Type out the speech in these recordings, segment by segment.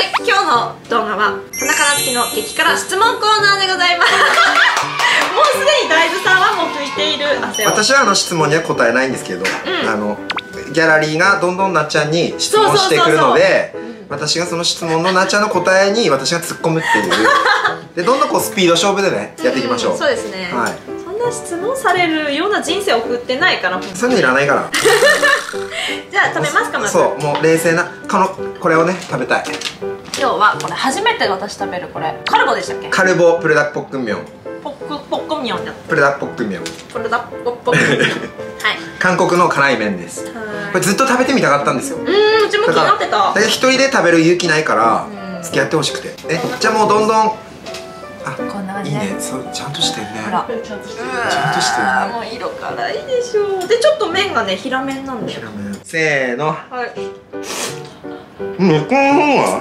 、今日の動画は田中夏樹の激辛質問コーナーでございますもうすでに大豆さんはもう拭いている汗を。 私は質問には答えないんですけど、ギャラリーがどんどんなっちゃんに質問してくるので、私がその質問のなっちゃんの答えに私が突っ込むっていうで、どんどんこうスピード勝負でねやっていきましょう。 そうですね、 はい、 そんな質問されるような人生を送ってないから、 そういうのいらないからじゃあ食べますか。まずそう、もう冷静なこれをね食べたい。 今日はこれ初めて私食べる、これカルボでしたっけ。 カルボプルダックポックンミョン、 ポッコミョンだ。 プルダックポックンミョン、 プルダッポッポックンミョンはい、 韓国の辛い麺です。これずっと食べてみたかったんですよ。 うちも気になってた。 一人で食べる勇気ないから付き合ってほしくて。じゃあもうどんどん、 こんな感じいいね、そうちゃんとしてるね。 ほら、 ちゃんとしてるね。 もう色辛いでしょ。でちょっと麺がね平麺なんだよ。 せーの。 はい。 この方は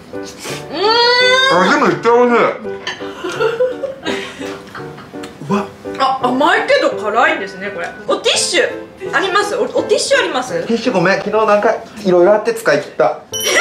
でもめっちゃおいしい。うわ、 甘いけど辛いんですね。これおティッシュあります？おティッシュあります？ ティッシュごめん、昨日なんかいろいろあって使い切った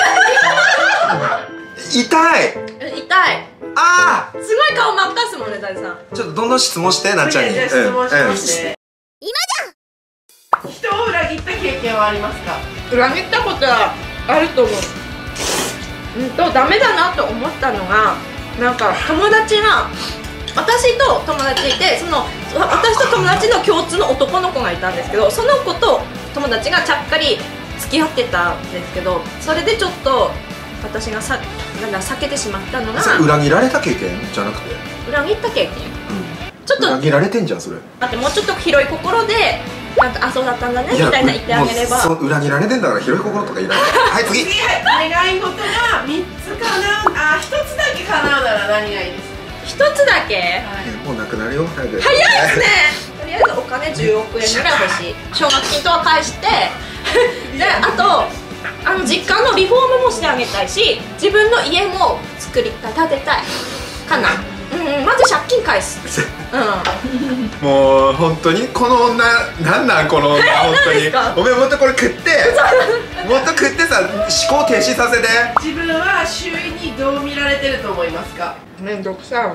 痛い。 痛い。 ああ、 すごい顔真っ赤っすもんね、大さん。 ちょっとどんどん質問してなっちゃんに。 質問しますね。今じゃん。人を裏切った経験はありますか？ 裏切ったことはあると思う。ダメだなと思ったのが、なんか友達が、私と友達いて、私と友達の共通の男の子がいたんですけど、その子と友達がちゃっかり付き合ってたんですけど、それでちょっと私が避けてしまったのが。 それ裏切られた経験じゃなくて裏切った経験、ちょっと裏切られてんじゃんそれ。 待って、もうちょっと広い心でなんか、そうだったんだねみたいな言ってあげれば。 そう、裏切られてんだから広い心とかいらないはい、次。 願い事が3つ叶う、1つだけ叶うなら何がいいですか？ 1つだけ、 もうなくなるよ、早く。 早いですねとりあえずお金10億円ぐらい欲しい。奨学金とは返してで、あと実家のリフォームもしてあげたいし、自分の家も建てたいかな。まず借金返す。 もう本当にこの女、なんこの女本当に。おめえもっとこれ食ってもっと食ってさ、思考停止させて。 自分は周囲にどう見られてると思いますか？ めんどくさい女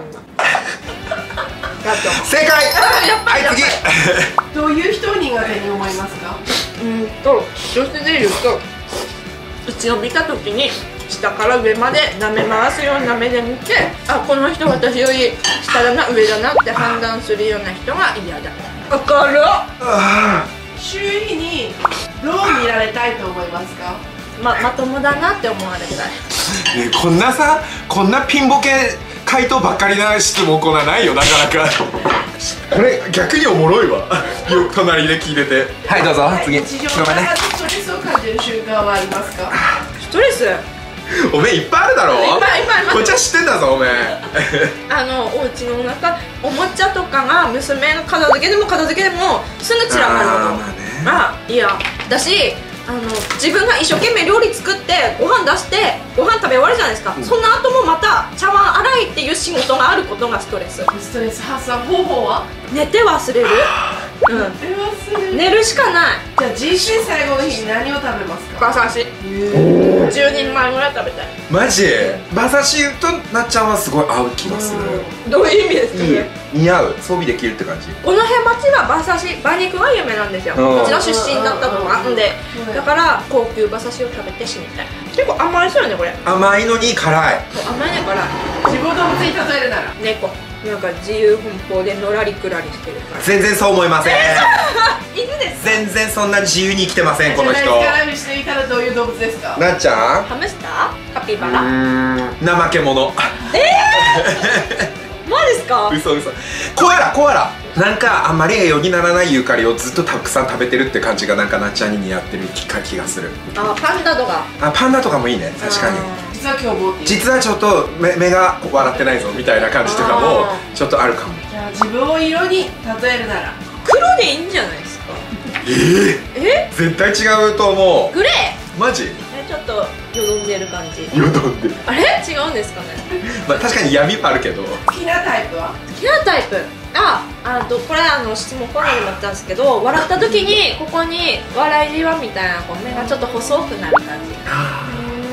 正解。はい、次。 どういう人を苦手に思いますか？ 女子で言うと、うちを見た時に下から上まで舐め回すような目で見て、この人私より下だな、上だなって判断するような人が嫌だ。わかる。 周囲にどう見られたいと思いますか？ まともだなって思われたい。 ね、こんなピンボケ回答ばっかりな質問コーナーないよ、なかなかこれ逆におもろいわよく隣で聞いてて。はい、どうぞ次。 日常からストレスを感じる瞬間はありますか？ ストレス、 おめえいっぱいあるだろ。 いっぱいこっちは知ってんだぞおめえお家の中おもちゃとかが、娘の片付けでもすぐ散らかるのが嫌だし、自分が一生懸命料理作ってご飯出してご飯食べ終わるじゃないですか、その後もまた茶碗洗いっていう仕事があることがストレス。 ストレス発散方法は？ 寝て忘れる。寝るしかない。 じゃあ人生最後の日に何を食べますか？ 馬刺し10人前ぐらい食べたい。 マジ？馬刺しとなっちゃんはすごい合う気がする。 どういう意味ですかね？ 似合う、装備できるって感じ。 この辺町は馬刺し、馬肉が有名なんですよ。こちら出身だったのがんで、だから高級馬刺しを食べて死にたい。結構甘いそうよねこれ。 甘いのに辛い。 甘いね辛い。 自分を動物に例えるなら猫。なんか自由奔放でのらりくらりしてるから。 全然そう思いません。 犬ですか？ 全然そんな自由に生きてませんこの人。 から見していたらどういう動物ですか？ なっちゃん？ ハムスター？カピバラ？ 怠け者。 マジですか？ 嘘。コアラなんかあんまり栄養にならないユーカリをずっとたくさん食べてるって感じがなんかなっちゃんに似合ってる気がする。 パンダとか。 パンダとかもいいね、確かに。 実は凶暴っていう。 実はちょっと目が笑ってないぞみたいな感じとかもちょっとあるかも。 じゃあ自分を色に例えるなら黒でいいんじゃないですか？ 絶対違うと思う。 グレー？ マジ？ ちょっとよどんでる感じ。 よどんでる。 あれ？違うんですかね。 まあ確かに闇はあるけど。 好きなタイプは？ 好きなタイプ。これ質問コーナーにもあったんですけど、笑った時にここに笑いじわみたいな目がちょっと細くなる感じ。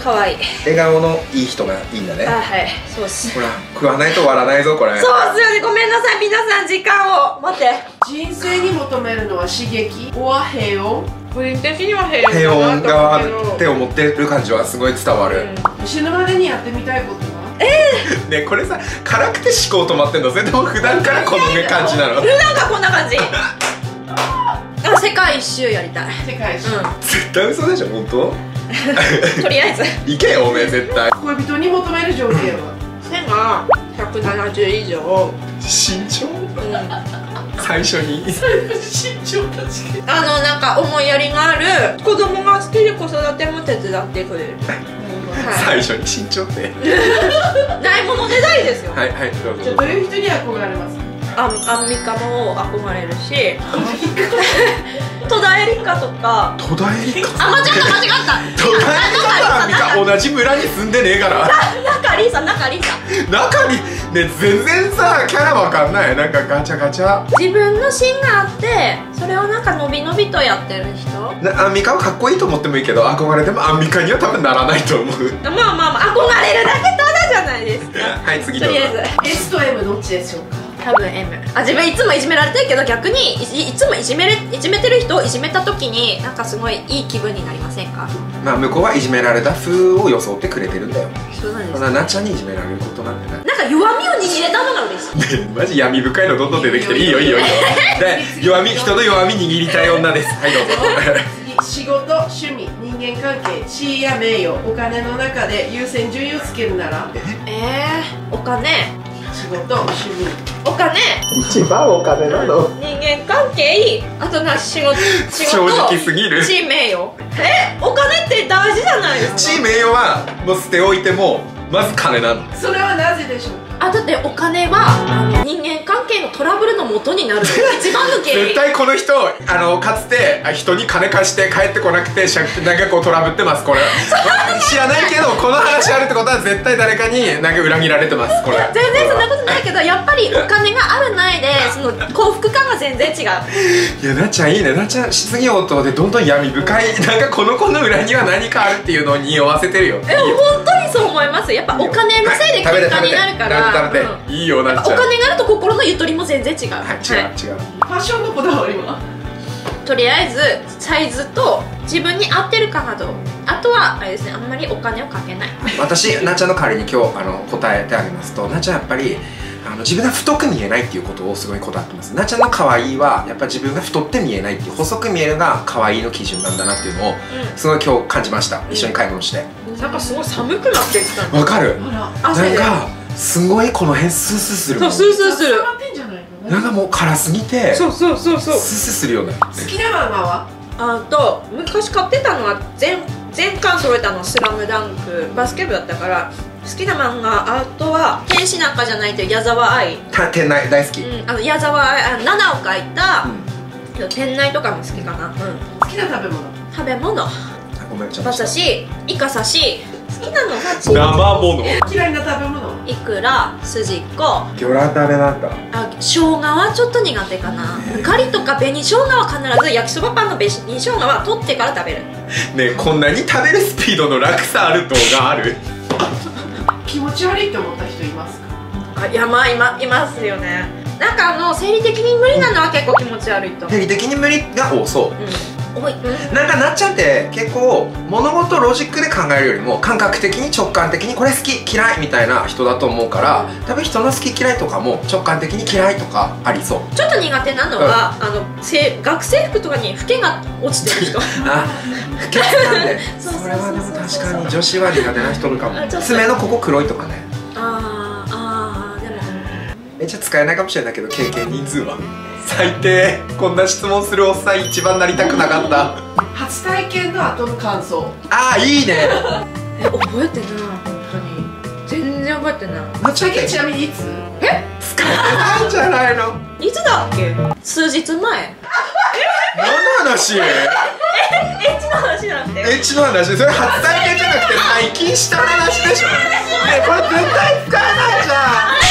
かわいい。 笑顔のいい人がいいんだね。 あ、はい、そうっす。 ほら食わないと笑わないぞこれ。 そうっすよね。ごめんなさい皆さん、時間を待って。 人生に求めるのは刺激は平穏。 個人的には平平穏穏側だと思うけどって思ってる感じはすごい伝わる。 死ぬまでにやってみたいことは？ ね、これさ辛くて思考止まってんの？それとも普段からこの感じなの？ 普段がこんな感じ。あ、世界一周やりたい。 世界一周。 絶対嘘でしょ、本当？ とりあえず行けよおめえ絶対。 恋人に求める条件は？ 背が170以上。 身長？最初に身長確かに。 なんか思いやりがある子供が好きで子育ても手伝ってくれる。 最初に身長ってないものねだりですよ。 はいはい、どうぞ。 じゃあどういう人に憧れますか？ アンミカも憧れるし、戸田恵梨香とか。 戸田恵梨香。 あ、間違った戸田恵梨香とアンミカ同じ村に住んでねえから中里さん中にね、全然さキャラわかんない。なんかガチャガチャ自分の芯があってそれをなんかのびのびとやってる人。 アンミカはかっこいいと思ってもいいけど憧れてもアンミカには多分ならないと思う。 まあ憧れるだけただじゃないですか。 はい、次どうぞ。 とりあえず S と M どっちでしょうか？ 多分 M。自分いつもいじめられてるけど逆にいつもいじめてる人をいじめた時になんかすごいいい気分になりませんか？ まあ向こうはいじめられた風を装ってくれてるんだよ。 そうなんです。 なっちゃんにいじめられることなんてない。 なんか弱みを握れたのが嬉しい。 マジ闇深いのどんどん出てきてる。いいよで人の弱み握りたい女です。はいどうぞ。 仕事、趣味、人間関係、地位や名誉、お金の中で優先順位をつけるなら？ お金、 仕事、趣味、 お金、 一番お金なの？ 人間関係、あと仕事、 正直すぎる。 地位名誉。お金って大事じゃないですか。 地位名誉はもう捨ておいてもまず金なの。 それはなぜでしょう？ だってお金は人間関係のトラブルの元になる一番の原因。 絶対この人かつて人に金貸して帰ってこなくてなんかこうトラブってます。これ知らないけどこの話あるってことは絶対誰かになんか裏切られてます。これ全然そんなことないけどやっぱりお金があるないでその幸福感が全然違う。 いやなっちゃんいいね。なっちゃん質疑応答でどんどん闇深いなんかこの子の裏には何かあるっていうのを匂わせてるよ。 でも本当にそう思います。やっぱお金のせいで喧嘩になるから。 いいよなっちゃん。 お金があると心のゆとりも全然違う。 はい、違う。 ファッションのこだわりは？ とりあえずサイズと自分に合ってるかなど、あとはあれですね、あんまりお金をかけない。 私なっちゃんの代わりに今日答えてあげますと、なっちゃんやっぱり自分が太く見えないっていうことをすごいこだわってます。なっちゃんの可愛いはやっぱ自分が太って見えないっていう細く見えるが可愛いの基準なんだなっていうのをすごい今日感じました。一緒に買い物して。 なんかすごい寒くなってきた。 わかる。 汗で。 なんかすごいこの辺スースーする。 そうスースーする。 なんかもう辛すぎて。 そうスースーするよね。 好きな漫画は？ 昔買ってたのは全巻揃えたのはスラムダンク、バスケ部だったから好きな漫画。あとは天使なんかじゃないという矢沢愛。 天内大好き。 矢沢愛7を書いた天内とかも好きかな。 好きな食べ物？ 食べ物。馬刺し、イカ刺し。好きなのが生もの。 嫌いな食べ物？ イクラ、スジコ。 魚卵ダメなんだ。 生姜はちょっと苦手かな。ガリとか紅生姜は必ず焼きそばパンの紅生姜は取ってから食べる。 ね、こんなに食べるスピードの落差ある動画ある？ 気持ち悪いって思った人いますか？ いやまあいますよね。なんか生理的に無理なのは結構気持ち悪いと。 生理的に無理が多そう。なんかなっちゃんって結構物事をロジックで考えるよりも感覚的に直感的にこれ好き嫌いみたいな人だと思うから、多分人の好き嫌いとかも直感的に嫌いとかありそう。 ちょっと苦手なのは、学生服とかにフケが落ちてる人。 あ、フケなんでそれはでも確かに女子は苦手な人とかも。爪のここ黒いとかね。 でもめっちゃ使えないかもしれないけど経験人数は最低。こんな質問するおっさん一番なりたくなかった。 初体験の後の感想。 ああいいね。 覚えてない。本当に全然覚えてない。 最近ちなみにいつ？ 使えないんじゃないの？ いつだっけ？数日前。 何の話？ エッチの話じゃなくて。 エッチの話。それ初体験じゃなくて内勤した話でしょ。ねえこれ絶対使えないじゃん。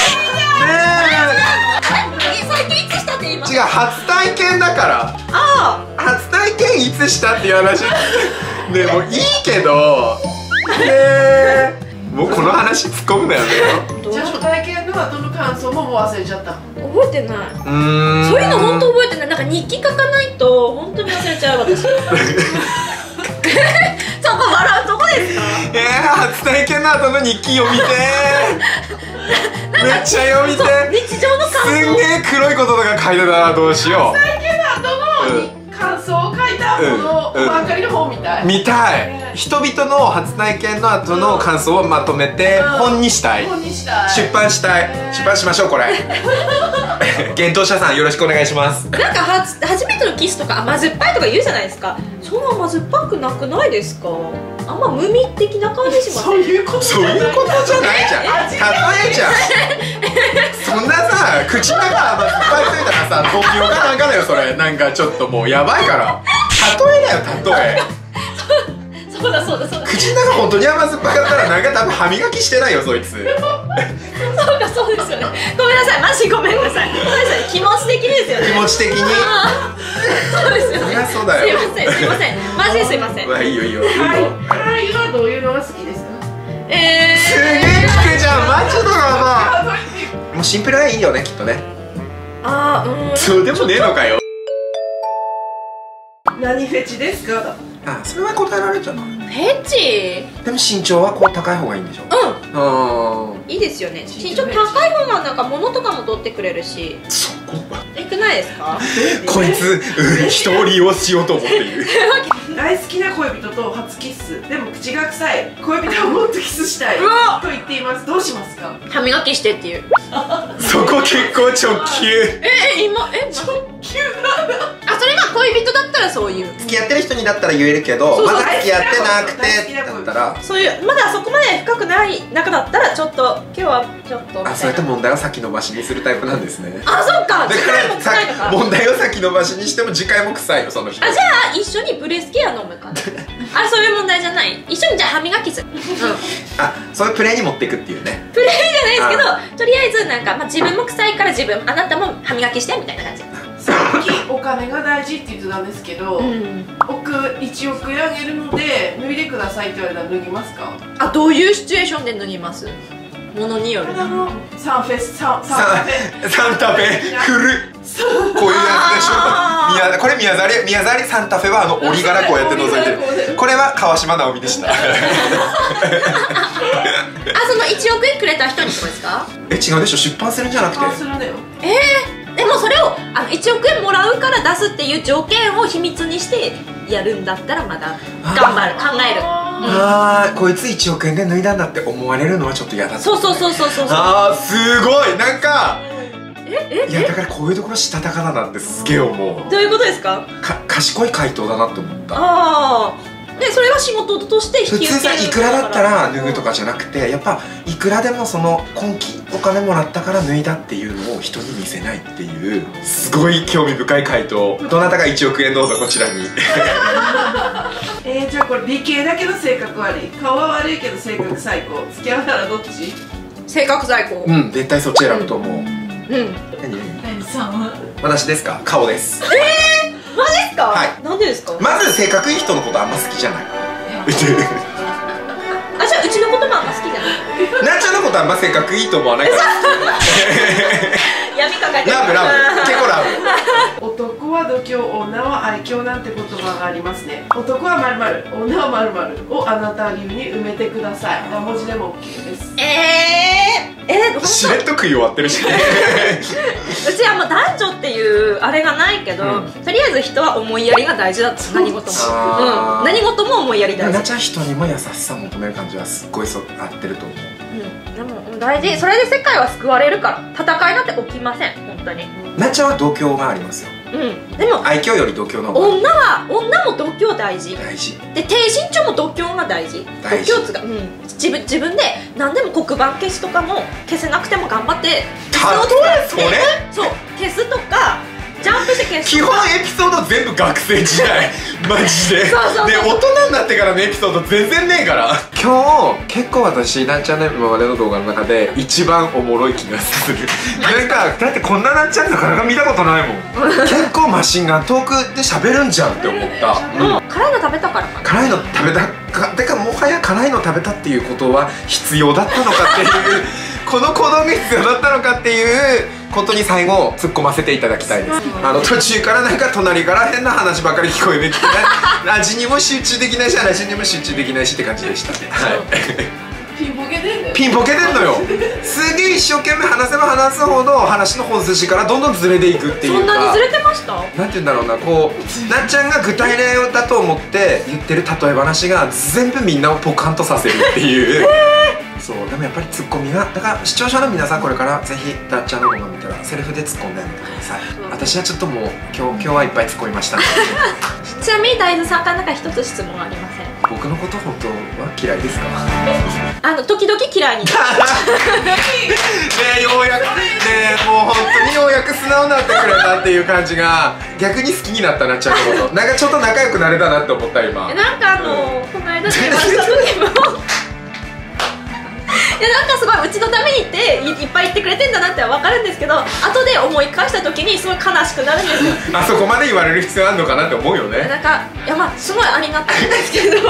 最近いつしたって言います？ 違う、初体験だから。初体験いつしたっていう話。ねもういいけどもうこの話突っ込むなよね。 じゃあ初体験の後の感想ももう忘れちゃった。 覚えてない。そういうの本当覚えてない。なんか日記書かないと本当に忘れちゃう私。そこ笑うとこですか？ 初体験の後の日記読みてー。めっちゃ読みてー。 日常の感想すんげえ黒いこととか書いてたな。どうしよう。 初体験の後の感想を書いたものばかりの本みたい。 見たい。人々の初体験の後の感想をまとめて本にしたい。 本にしたい。 出版したい。出版しましょうこれ。幻冬舎さんよろしくお願いします。 なんか初めてのキスとか甘酸っぱいとか言うじゃないですか。そんな甘酸っぱくなくないですか？あんま無味的な感じします。 そういうことそういうことじゃないじゃん。例えじゃん。そんなさ、口の中甘酸っぱいついたらさ、東京かなんかだよそれ。なんかちょっともうやばいから。例えだよ例え。 そうだ。 口の中本当に甘酸っぱかったらなんか多分歯磨きしてないよそいつ。 そうですよね。ごめんなさい、マジごめんなさい。気持ち的ですよね。 気持ち的に。 そうですよね。 そりゃそうだよ。 すいません。マジですいません。 まあいいよいいよ。 はいはどういうのが好きですか？ すげえ聞くじゃん。マジだからさ。もうシンプルがいいよねきっとね。そうでもねえのかよ。 何フェチですか？ それは答えられちゃうな。 フェチ。 でも身長はこう高い方がいいんでしょ。 いいですよね。身長高い方がなんか物とかも取ってくれるし。 そこはよくないですか？ こいつ人を利用しようと思っている。 大好きな恋人と初キス。でも口が臭い。恋人はもっとキスしたいと言っています。どうしますか？ 歯磨きしてっていう。 そこ結構直球。 直球なんだ。 それが恋人だったらそういう。 付き合ってる人にだったら言えるけど、まだ付き合ってなくてだったらそういうまだそこまで深くない仲だったらちょっと今日はちょっと。 そうやって問題を先延ばしにするタイプなんですね。 そっか。次回も臭いとか。 問題を先延ばしにしても次回も臭いよその人。 じゃあ一緒にブレスケア飲むか。そういう問題じゃない。一緒にじゃあ歯磨きする。 そういうプレーに持っていくっていうね。 プレーじゃないですけど、とりあえずなんか自分も臭いからあなたも歯磨きしてみたいな感じ。 さっきお金が大事って言ってたんですけど、1億円あげるので脱いでくださいって言われたら脱ぎますか？ どういうシチュエーションで脱ぎます？ものによる。 サンタフェフルこういうやつでしょ。これ宮沢サンタフェは折り柄こうやって覗いてる。これは川島直美でした。 その1億円くれた人にそうですか？ 違うでしょ。出版するんじゃなくて。 でもそれを1億円もらうから出すっていう条件を秘密にしてやるんだったらまだ頑張る考える。 こいつ1億円で脱いだんだって思われるのはちょっと嫌だった。 そう。 すごいなんか。いやだからこういうところしたたかだなってすげえ思う。 どういうことですか？ 賢い回答だなって思った。 でそれは仕事として引き受ける。 普通さいくらだったら脱ぐとかじゃなくて、やっぱいくらでもその今期お金もらったから脱いだっていうのを人に見せないっていうすごい興味深い回答。どなたが1億円どうぞこちらに。 じゃあこれ美形だけど性格悪い。顔は悪いけど性格最高。付き合うならどっち？ 性格最高。 絶対そっち選ぶと思う。 何さんは？ 私ですか？顔です。 マジですか？ はい。 なんでですか？ まず性格いい人のことあんま好きじゃない。 じゃあうちのこともあんま好きじゃない。 なっちゃんのことあんま性格いいと思わないから。 闇かかってる。 ラブ結構ラブ。 男は度胸、女は愛嬌なんて言葉がありますね。男は〇〇、女は〇〇をあなた流に埋めてください。何文字でも OK です。 しれっと食い終わってるし。 うちはもう男女っていうあれがないけど、とりあえず人は思いやりが大事だった。何事も。何事も思いやり大事。 なっちゃん人にも優しさ求める感じはすっごい合ってると思う。 でも大事。それで世界は救われるから。戦いなんて起きません本当に。 なっちゃんは度胸がありますよ。 でも愛嬌より度胸の方が。女も度胸大事。で低身長も度胸が大事。度胸つが自分で何でも黒板消しとかも消せなくても頑張って例えそれ？ そう消すとかジャンプして消す基本エピソード全部学生時代マジで。で大人になってからのエピソード全然ねえから。今日結構私なっちゃんの今までの動画の中で一番おもろい気がする。なんかだってこんななっちゃんなかなか見たことないもん。結構マシンガントークで喋るんじゃんって思った。 辛いの食べたからかな。 辛いの食べたか、てかもはや辛いの食べたっていうことは必要だったのかっていうこの行動が必要だったのかっていうことに最後突っ込ませていただきたいです。途中からなんか隣から変な話ばかり聞こえてきて、味にも集中できないし話にも集中できないしって感じでした。はいピンボケでんのよ。 ピンボケてんのよ。すげえ一生懸命話せば話すほど話の本筋からどんどんずれていくっていうか。 そんなにずれてました？ なんて言うんだろうな、こうなっちゃんが具体例だと思って言ってる例え話が全部みんなをポカンとさせるっていうそうでもやっぱりツッコミがだから視聴者の皆さんこれからぜひなっちゃんの動画見たらセルフで突っ込んでみてください。私はちょっともう今日はいっぱい突っ込みましたちなみに大豆さんからなんか一つ質問ありません？ 僕のこと本当は嫌いですか？ 時々嫌いになるねえようやくねえもう本当にようやく素直になってくれたっていう感じが逆に好きになったなっちゃうことなんかちょっと仲良くなれたなって思った今。 なんかこの間電話した時もなんかすごいうちのためにっていっぱい言ってくれてんだなって分かるんですけど、後で思い返した時にすごい悲しくなるんですよ。 あそこまで言われる必要あるのかなって思うよね。 なんかいやまあすごいありがたいんですけどい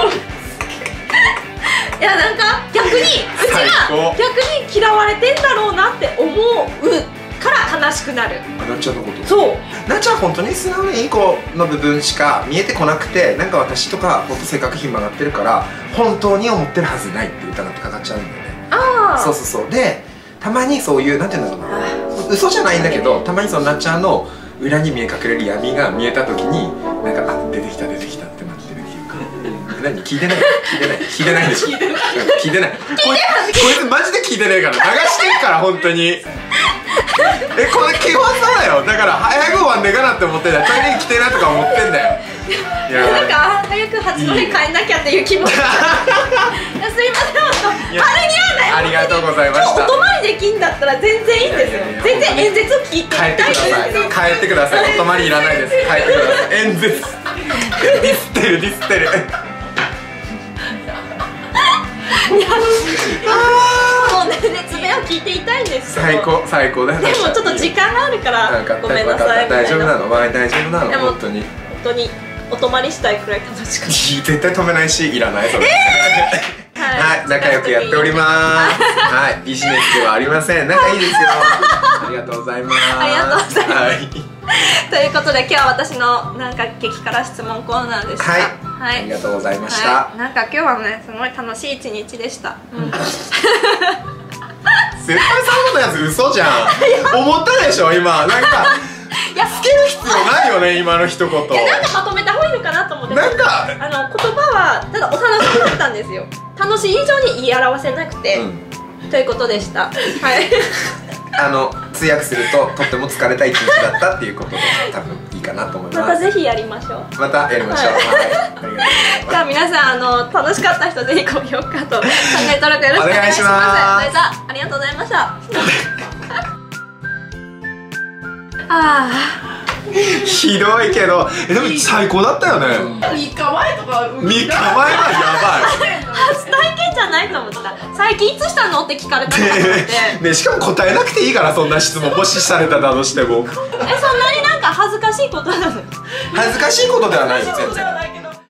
やなんか逆にうちが逆に嫌われてんだろうなって思うから悲しくなる。 なっちゃんのこと。 そうなっちゃん本当に素直にいい子の部分しか見えてこなくて、なんか私とか本当性格ひん曲がってるから本当に思ってるはずないって疑ってかかっちゃうんだよね。そうそうそう。でたまにそういうなんていうんだろうな、嘘じゃないんだけどたまにそのなっちゃんの裏に見え隠れる闇が見えた時になんか出てきたってなってるっていうか何聞いてない聞いてないでしょ聞いてないこいつマジで聞いてないから流してるから本当にこれ基本そうだよ。だから早く終わんねえかなって思ってんだよ。トイレに来てなとか思ってんだよ。いやなんか早く八戸帰んなきゃっていう気持ちいやすいません本当あれに合わない。 ありがとうございました。 今日お泊まりできんだったら全然いいんですよ。全然演説を聞いてみたいです。 帰ってください。お泊まりいらないです。帰ってください。演説ディスってるディスってる。 いやもうね熱弁を聞いていたいんですけど最高だよ。 でもちょっと時間があるからごめんなさい。 大丈夫なの大丈夫なの本当にお泊まりしたいくらい楽しかった。 絶対止めないしいらないそれ。はい仲良くやっております。はいビジネスではありません。仲いいですよ。ありがとうございます。 ありがとうございますということで今日は私のなんか激辛質問コーナーでした。 はいありがとうございました。 なんか今日はねすごい楽しい一日でした。 絶対最後のやつ嘘じゃん。思ったでしょ今なんかつける必要ないよね今の一言。 なんかまとめた方がいいのかなと思って。 なんか言葉はただお楽しみだったんですよ。楽しい以上に言い表せなくて、ということでした。はい通訳するととっても疲れた一日だったっていうことで多分いいかなと思います。 またぜひやりましょう。 またやりましょう。 じゃあ皆さん楽しかった人ぜひ高評価とチャンネル登録よろしくお願いします。それじゃあありがとうございました。 ひどいけどでも最高だったよね。 3日前とか 3日前はやばい。 初体験じゃないと思った。最近いつしたのって聞かれたのかと思ってねしかも答えなくていいからそんな質問もしされただとしてもそんなになんか恥ずかしいことなの？ 恥ずかしいことではないよ全然。